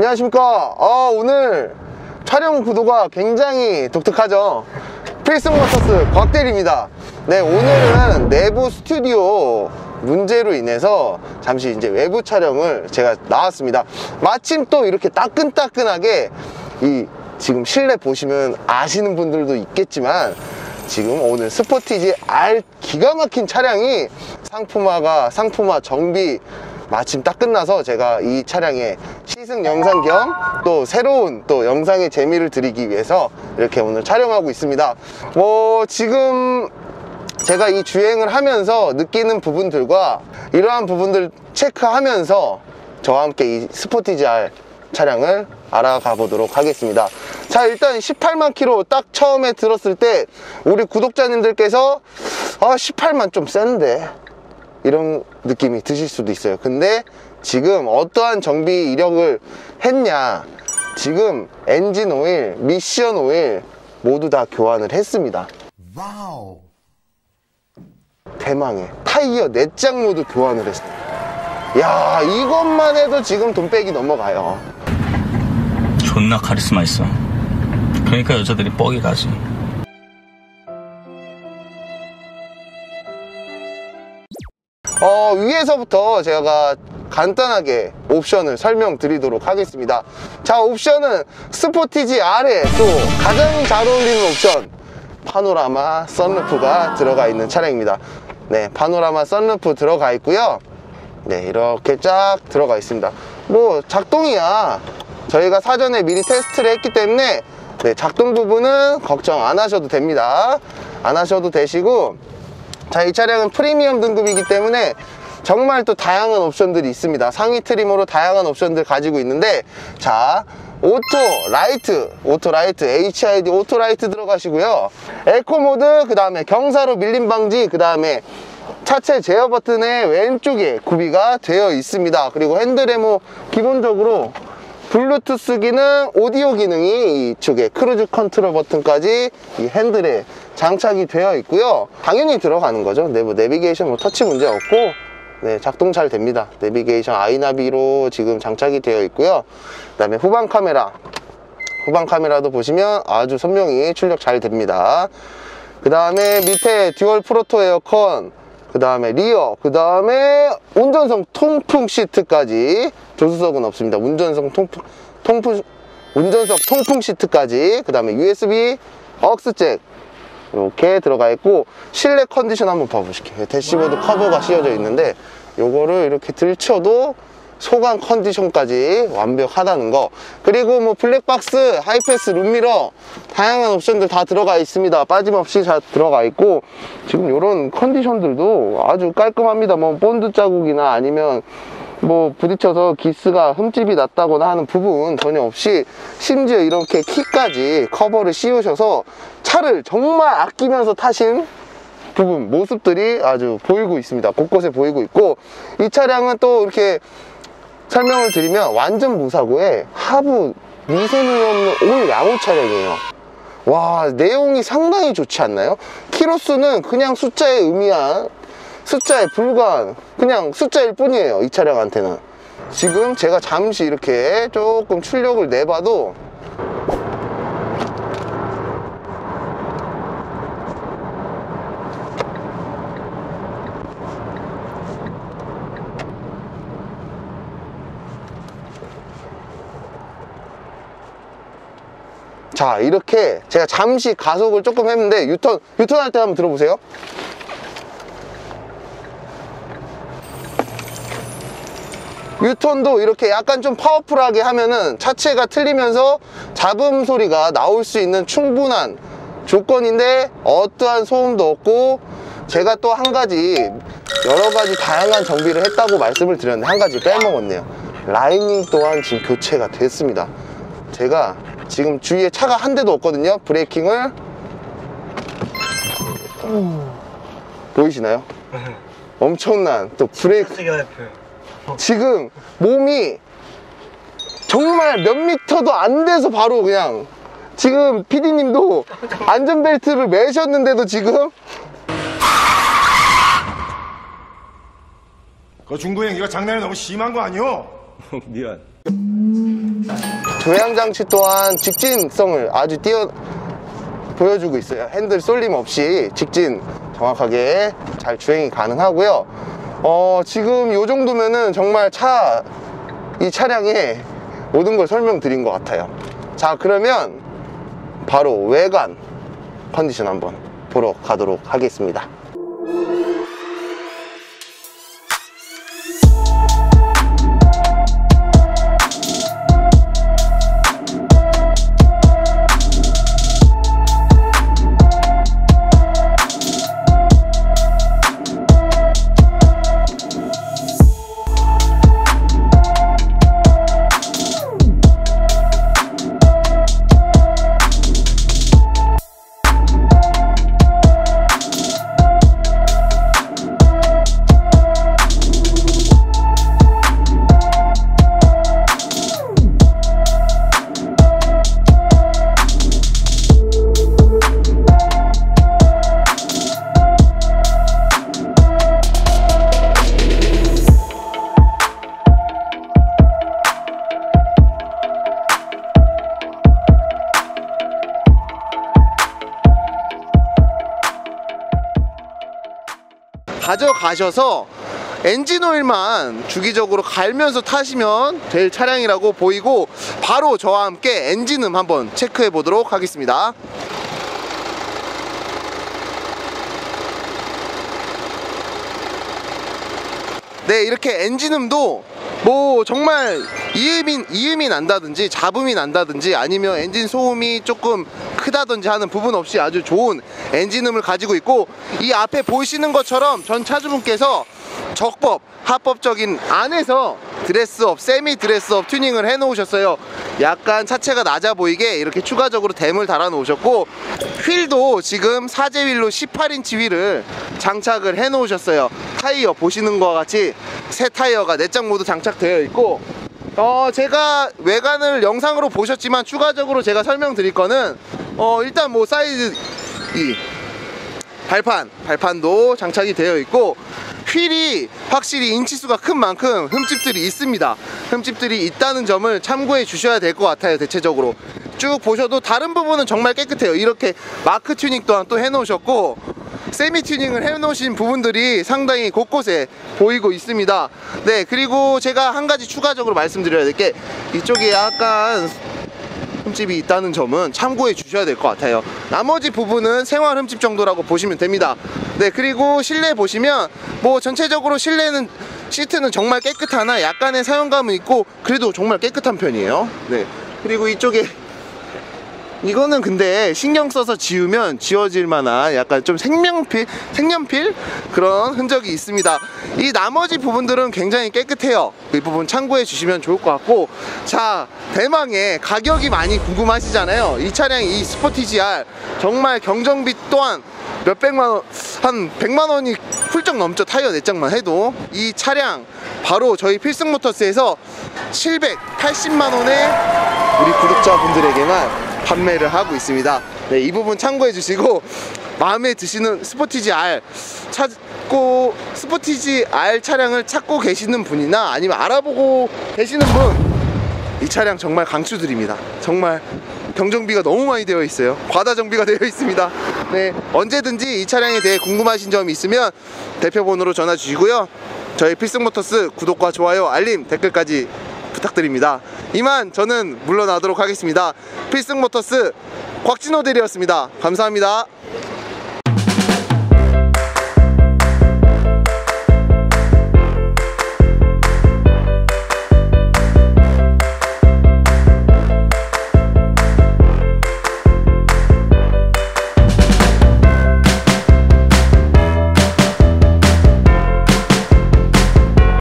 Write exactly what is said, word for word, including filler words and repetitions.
안녕하십니까. 아, 오늘 촬영 구도가 굉장히 독특하죠. 필승모터스 곽대리입니다. 네, 오늘은 내부 스튜디오 문제로 인해서 잠시 이제 외부 촬영을 제가 나왔습니다. 마침 또 이렇게 따끈따끈하게 이 지금 실내 보시면 아시는 분들도 있겠지만 지금 오늘 스포티지 R 기가 막힌 차량이 상품화가 상품화 정비 마침 딱 끝나서 제가 이 차량의 시승 영상 겸 또 새로운 또 영상의 재미를 드리기 위해서 이렇게 오늘 촬영하고 있습니다. 뭐 지금 제가 이 주행을 하면서 느끼는 부분들과 이러한 부분들 체크하면서 저와 함께 이 스포티지 R 차량을 알아가 보도록 하겠습니다. 자, 일단 십팔만 킬로미터 딱 처음에 들었을 때 우리 구독자님들께서 아 십팔만 좀 센데 이런 느낌이 드실 수도 있어요. 근데 지금 어떠한 정비 이력을 했냐, 지금 엔진 오일, 미션 오일 모두 다 교환을 했습니다. 와우. 대망의 타이어 네 장 모두 교환을 했습니다. 야, 이것만 해도 지금 돈백이 넘어가요. 존나 카리스마 있어. 그러니까 여자들이 뻑이 가지. 어, 위에서부터 제가 간단하게 옵션을 설명드리도록 하겠습니다. 자, 옵션은 스포티지 R에 또 가장 잘 어울리는 옵션, 파노라마 선루프가 들어가 있는 차량입니다. 네, 파노라마 선루프 들어가 있고요. 네, 이렇게 쫙 들어가 있습니다. 뭐 작동이야 저희가 사전에 미리 테스트를 했기 때문에 네, 작동 부분은 걱정 안 하셔도 됩니다. 안 하셔도 되시고, 자, 이 차량은 프리미엄 등급이기 때문에 정말 또 다양한 옵션들이 있습니다. 상위 트림으로 다양한 옵션들 가지고 있는데, 자, 오토 라이트, 오토 라이트, 에이치아이디 오토 라이트 들어가시고요. 에코 모드, 그 다음에 경사로 밀림 방지, 그 다음에 차체 제어 버튼의 왼쪽에 구비가 되어 있습니다. 그리고 핸들에모 기본적으로 블루투스 기능, 오디오 기능이 이쪽에 크루즈 컨트롤 버튼까지 이 핸들에 장착이 되어 있고요. 당연히 들어가는 거죠. 네, 뭐 내비게이션 뭐 터치 문제 없고, 네, 작동 잘 됩니다. 내비게이션 아이나비로 지금 장착이 되어 있고요. 그 다음에 후방 카메라, 후방 카메라도 보시면 아주 선명히 출력 잘 됩니다. 그 다음에 밑에 듀얼 프로토 에어컨, 그 다음에 리어, 그 다음에 운전석 통풍 시트까지, 조수석은 없습니다. 운전석 통풍, 통풍, 운전석 통풍 시트까지, 그 다음에 유에스비 억스 잭 이렇게 들어가 있고, 실내 컨디션 한번 봐보실게요. 대시보드 커버가 씌워져 있는데 요거를 이렇게 들쳐도 소강 컨디션까지 완벽하다는 거. 그리고 뭐 블랙박스, 하이패스, 룸미러 다양한 옵션들 다 들어가 있습니다. 빠짐없이 잘 들어가 있고, 지금 요런 컨디션들도 아주 깔끔합니다. 뭐 본드 자국이나 아니면 뭐 부딪혀서 기스가 흠집이 났다거나 하는 부분 전혀 없이, 심지어 이렇게 키까지 커버를 씌우셔서 차를 정말 아끼면서 타신 부분 모습들이 아주 보이고 있습니다. 곳곳에 보이고 있고, 이 차량은 또 이렇게 설명을 드리면 완전 무사고에 하부 미세누이 없는 올 양호 차량이에요. 와, 내용이 상당히 좋지 않나요? 키로수는 그냥 숫자에 의미한, 숫자에 불과한 그냥 숫자일 뿐이에요. 이 차량한테는. 지금 제가 잠시 이렇게 조금 출력을 내봐도 자, 이렇게 제가 잠시 가속을 조금 했는데 유턴, 유턴할 때 한번 들어보세요. 유턴도 이렇게 약간 좀 파워풀하게 하면은 차체가 틀리면서 잡음 소리가 나올 수 있는 충분한 조건인데 어떠한 소음도 없고, 제가 또 한 가지, 여러 가지 다양한 정비를 했다고 말씀을 드렸는데 한 가지 빼먹었네요. 라이닝 또한 지금 교체가 됐습니다. 제가 지금 주위에 차가 한 대도 없거든요. 브레이킹을 보이시나요? 엄청난 또 브레이크. 지금 몸이 정말 몇 미터도 안 돼서 바로 그냥, 지금 피디님도 안전벨트를 매셨는데도 지금 그 중도 행기가 장난이 너무 심한 거 아니오? 미안. 조향장치 또한 직진성을 아주 뛰어 보여주고 있어요. 핸들 쏠림 없이 직진 정확하게 잘 주행이 가능하고요. 어, 지금 이 정도면은 정말 차, 이 차량의 모든 걸 설명드린 것 같아요. 자, 그러면 바로 외관 컨디션 한번 보러 가도록 하겠습니다. 가져가셔서 엔진오일만 주기적으로 갈면서 타시면 될 차량이라고 보이고, 바로 저와 함께 엔진음 한번 체크해 보도록 하겠습니다. 네, 이렇게 엔진음도 뭐 정말 이음이, 이음이 난다든지 잡음이 난다든지 아니면 엔진 소음이 조금 크다든지 하는 부분 없이 아주 좋은 엔진음을 가지고 있고, 이 앞에 보시는 것처럼 전 차주분께서 적법, 합법적인 안에서 드레스업, 세미 드레스업 튜닝을 해 놓으셨어요. 약간 차체가 낮아 보이게 이렇게 추가적으로 댐을 달아 놓으셨고, 휠도 지금 사제 휠로 십팔 인치 휠을 장착을 해 놓으셨어요. 타이어 보시는 것과 같이 새 타이어가 내장 모드 장착되어 있고, 어 제가 외관을 영상으로 보셨지만 추가적으로 제가 설명드릴 거는 어 일단 뭐 사이드 이 발판 발판도 장착이 되어 있고, 휠이 확실히 인치수가 큰 만큼 흠집들이 있습니다. 흠집들이 있다는 점을 참고해 주셔야 될 것 같아요. 대체적으로 쭉 보셔도 다른 부분은 정말 깨끗해요. 이렇게 마크 튜닝 또한 또 해 놓으셨고, 세미 튜닝을 해 놓으신 부분들이 상당히 곳곳에 보이고 있습니다. 네, 그리고 제가 한 가지 추가적으로 말씀드려야 될 게, 이쪽에 약간 흠집이 있다는 점은 참고해 주셔야 될 것 같아요. 나머지 부분은 생활 흠집 정도라고 보시면 됩니다. 네, 그리고 실내 보시면 뭐 전체적으로 실내는 시트는 정말 깨끗하나 약간의 사용감은 있고 그래도 정말 깨끗한 편이에요. 네, 그리고 이쪽에 이거는 근데 신경 써서 지우면 지워질 만한 약간 좀 색명필, 색연필 그런 흔적이 있습니다. 이 나머지 부분들은 굉장히 깨끗해요. 이 부분 참고해 주시면 좋을 것 같고, 자, 대망의 가격이 많이 궁금하시잖아요. 이 차량, 이 스포티지 알 정말 경정비 또한 몇백만 원, 한 백만 원이 훌쩍 넘죠. 타이어 내장만 해도. 이 차량 바로 저희 필승모터스에서 칠백팔십만 원에 우리 구독자분들에게만 판매를 하고 있습니다. 네, 이 부분 참고해 주시고, 마음에 드시는 스포티지 알 찾고 스포티지 알 차량을 찾고 계시는 분이나 아니면 알아보고 계시는 분, 이 차량 정말 강추드립니다. 정말 경정비가 너무 많이 되어 있어요. 과다 정비가 되어 있습니다. 네, 언제든지 이 차량에 대해 궁금하신 점이 있으면 대표번호로 전화 주시고요. 저희 필승모터스 구독과 좋아요, 알림, 댓글까지 부탁드립니다. 이만 저는 물러나도록 하겠습니다. 필승모터스 곽진호 대리였습니다. 감사합니다.